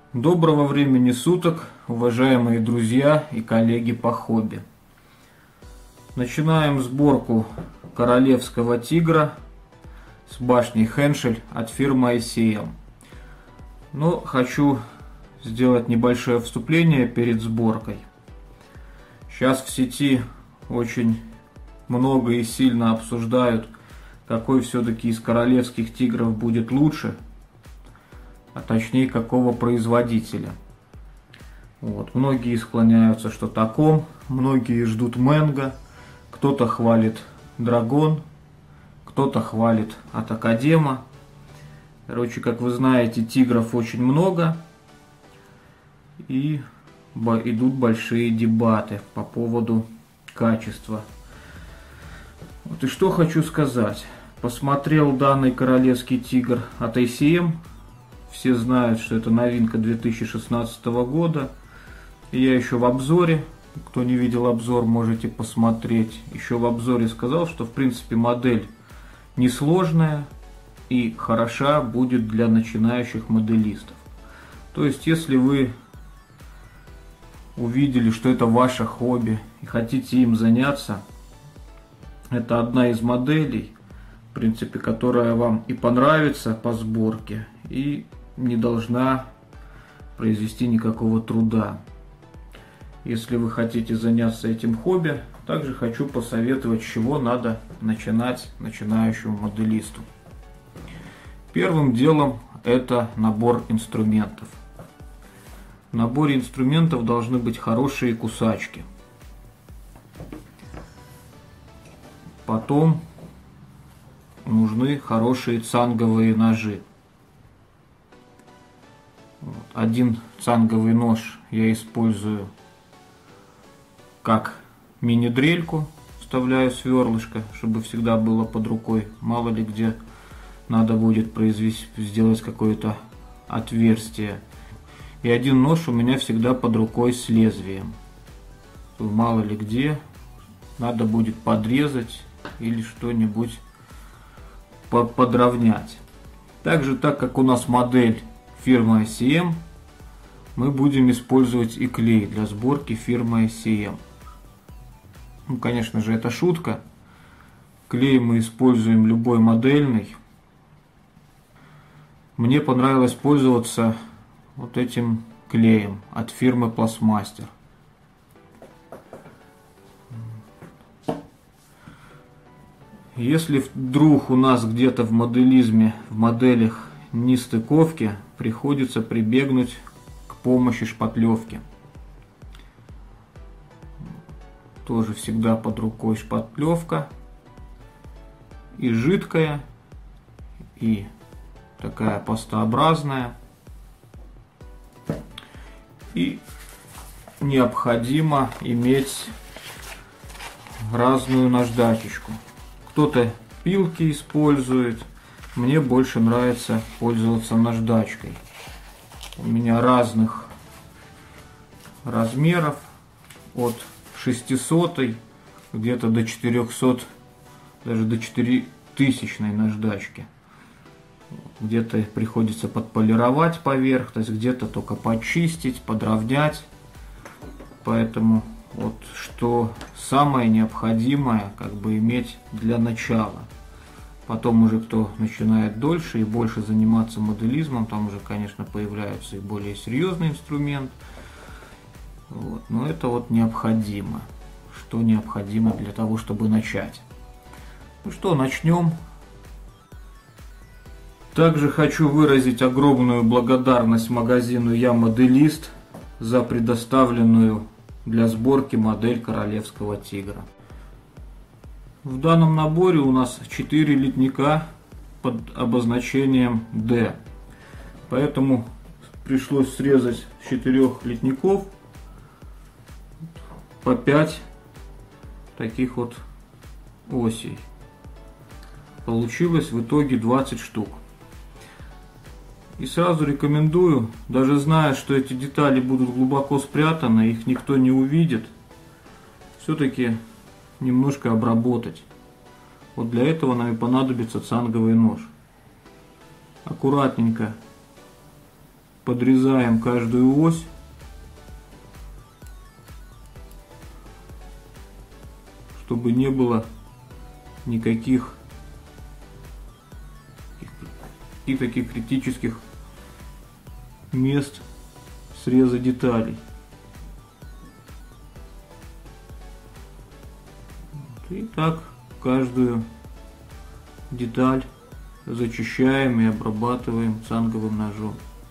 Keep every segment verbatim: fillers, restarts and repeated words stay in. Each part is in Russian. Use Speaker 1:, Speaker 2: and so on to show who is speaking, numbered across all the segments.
Speaker 1: Доброго времени суток, уважаемые друзья и коллеги по хобби. Начинаем сборку королевского тигра с башней Хеншель от фирмы ай си эм. Но хочу сделать небольшое вступление перед сборкой. Сейчас в сети очень много и сильно обсуждают, какой все-таки из королевских тигров будет лучше, а точнее какого производителя. Вот. Многие склоняются, что таком, многие ждут Мэнго, кто-то хвалит Драгон, кто-то хвалит от Академа. Короче, как вы знаете, тигров очень много, и идут большие дебаты по поводу качества. Вот и что хочу сказать. Посмотрел данный королевский тигр от ай си эм. Все знают, что это новинка две тысячи шестнадцатого года. И я еще в обзоре, кто не видел обзор, можете посмотреть. Еще в обзоре сказал, что в принципе модель несложная и хороша будет для начинающих моделистов. То есть, если вы увидели, что это ваше хобби и хотите им заняться, это одна из моделей, в принципе, которая вам и понравится по сборке, и не должна произвести никакого труда. Если вы хотите заняться этим хобби, также хочу посоветовать, с чего надо начинать начинающему моделисту. Первым делом это набор инструментов. В наборе инструментов должны быть хорошие кусачки. Потом нужны хорошие цанговые ножи. Один цанговый нож я использую как мини-дрельку, вставляю сверлышко, чтобы всегда было под рукой. Мало ли где надо будет произвести, сделать какое-то отверстие. И один нож у меня всегда под рукой с лезвием. Мало ли где надо будет подрезать или что-нибудь подровнять. Также, так как у нас модель фирмы ай си эм, мы будем использовать и клей для сборки фирмы ай си эм. Ну, конечно же, это шутка. Клей мы используем любой модельный. Мне понравилось пользоваться вот этим клеем от фирмы Plastmaster. Если вдруг у нас где-то в моделизме, в моделях нестыковки, приходится прибегнуть к помощи шпатлевки. Тоже всегда под рукой шпатлевка. И жидкая, и такая пастообразная. И необходимо иметь разную наждачечку. Кто-то пилки использует. Мне больше нравится пользоваться наждачкой. У меня разных размеров, от шестисотой где-то до четырехсот, даже до четырехтысячной наждачки. Где-то приходится подполировать поверхность, где-то только почистить, подровнять. Поэтому вот что самое необходимое как бы иметь для начала. Потом уже кто начинает дольше и больше заниматься моделизмом, там уже, конечно, появляется и более серьезный инструмент. Вот. Но это вот необходимо. Что необходимо для того, чтобы начать. Ну что, начнем. Также хочу выразить огромную благодарность магазину Я Моделист за предоставленную для сборки модель королевского тигра. В данном наборе у нас четыре литника под обозначением D. Поэтому пришлось срезать с четырёх литников по пять таких вот осей. Получилось в итоге двадцать штук. И сразу рекомендую, даже зная, что эти детали будут глубоко спрятаны, их никто не увидит, все-таки немножко обработать. Вот для этого нам и понадобится цанговый нож. Аккуратненько подрезаем каждую ось. Чтобы не было никаких и таких критических мест среза деталей. И так каждую деталь зачищаем и обрабатываем цанговым ножом.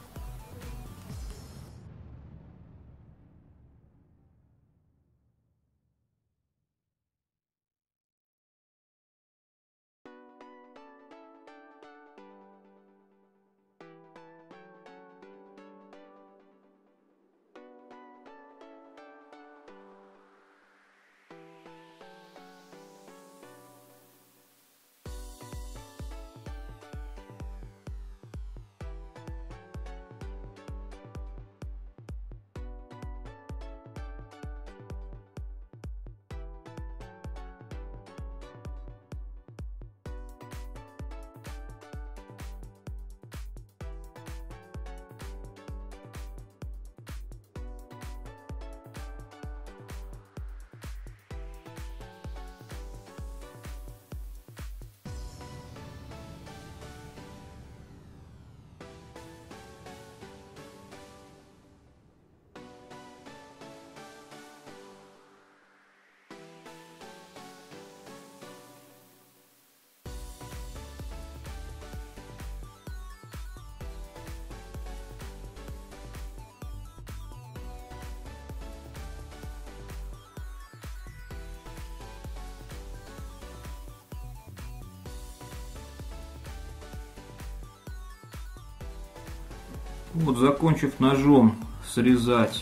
Speaker 1: Вот, закончив ножом срезать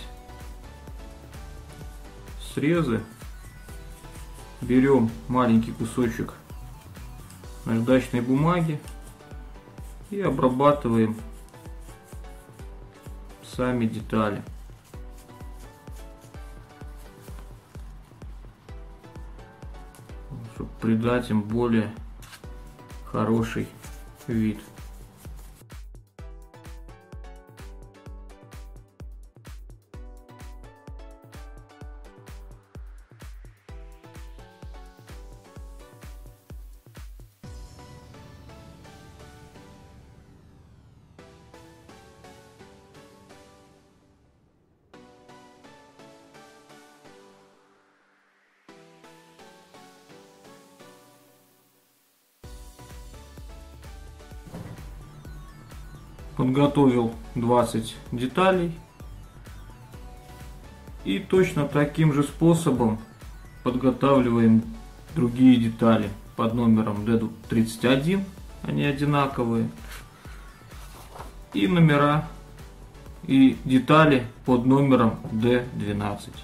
Speaker 1: срезы, берем маленький кусочек наждачной бумаги и обрабатываем сами детали. Чтобы придать им более хороший вид. Подготовил двадцать деталей и точно таким же способом подготавливаем другие детали под номером дэ тридцать один, они одинаковые, и номера и детали под номером дэ двенадцать.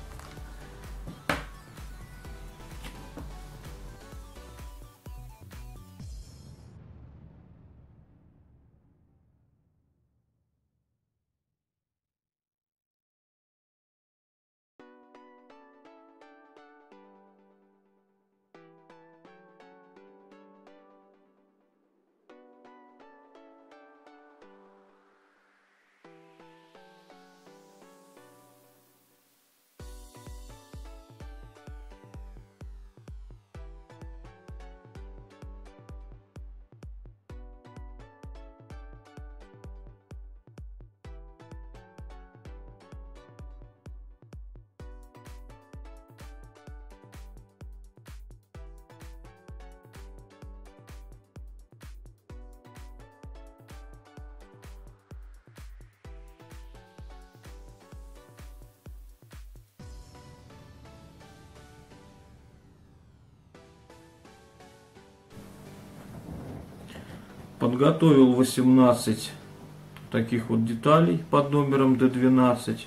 Speaker 1: Подготовил восемнадцать таких вот деталей под номером дэ двенадцать.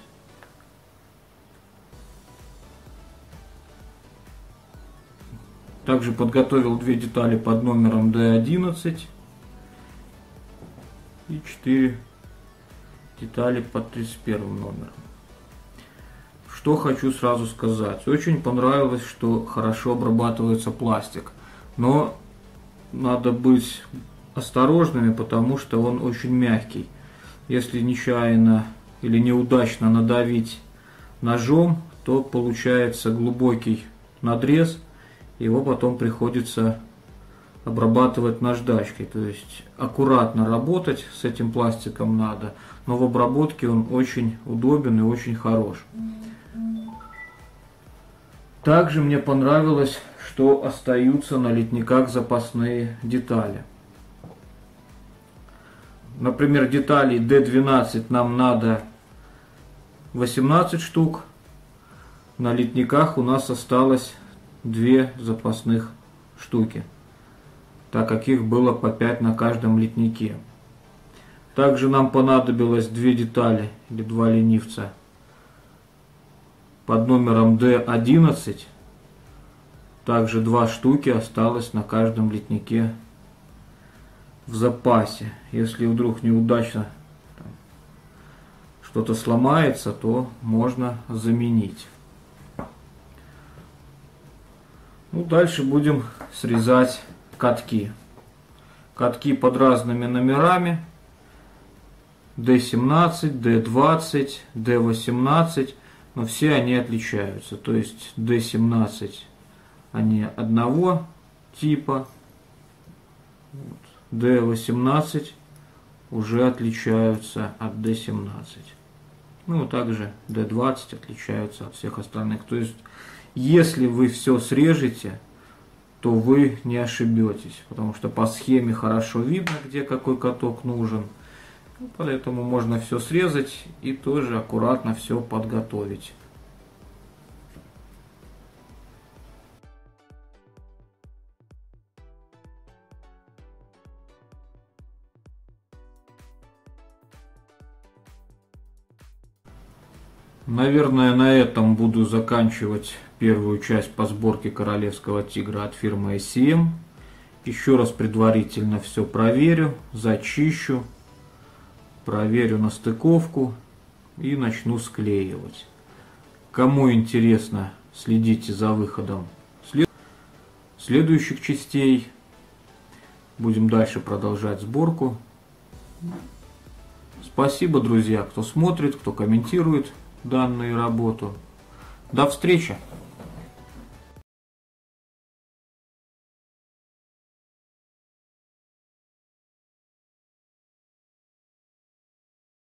Speaker 1: Также подготовил две детали под номером дэ одиннадцать и четыре детали под тридцать первым номером. Что хочу сразу сказать. Очень понравилось, что хорошо обрабатывается пластик. Но надо быть осторожными, потому что он очень мягкий. Если нечаянно или неудачно надавить ножом, то получается глубокий надрез, его потом приходится обрабатывать наждачкой. То есть аккуратно работать с этим пластиком надо, но в обработке он очень удобен и очень хорош. Также мне понравилось, что остаются на литниках запасные детали. Например, деталей дэ двенадцать нам надо восемнадцать штук. На литниках у нас осталось две запасных штуки, так как их было по пять на каждом литнике. Также нам понадобилось две детали или два ленивца под номером дэ одиннадцать. Также два штуки осталось на каждом литнике в запасе. Если вдруг неудачно что-то сломается, то можно заменить. Ну, дальше будем срезать катки. Катки под разными номерами. дэ семнадцать, дэ двадцать, дэ восемнадцать. Но все они отличаются. То есть дэ семнадцать они одного типа. дэ восемнадцать уже отличаются от дэ семнадцать. Ну, также дэ двадцать отличаются от всех остальных. То есть, если вы все срежете, то вы не ошибетесь. Потому что по схеме хорошо видно, где какой каток нужен. Поэтому можно все срезать и тоже аккуратно все подготовить. Наверное, на этом буду заканчивать первую часть по сборке королевского тигра от фирмы эй си эм. Еще раз предварительно все проверю, зачищу, проверю на стыковку и начну склеивать. Кому интересно, следите за выходом следующих частей. Будем дальше продолжать сборку. Спасибо, друзья, кто смотрит, кто комментирует данную работу. До встречи!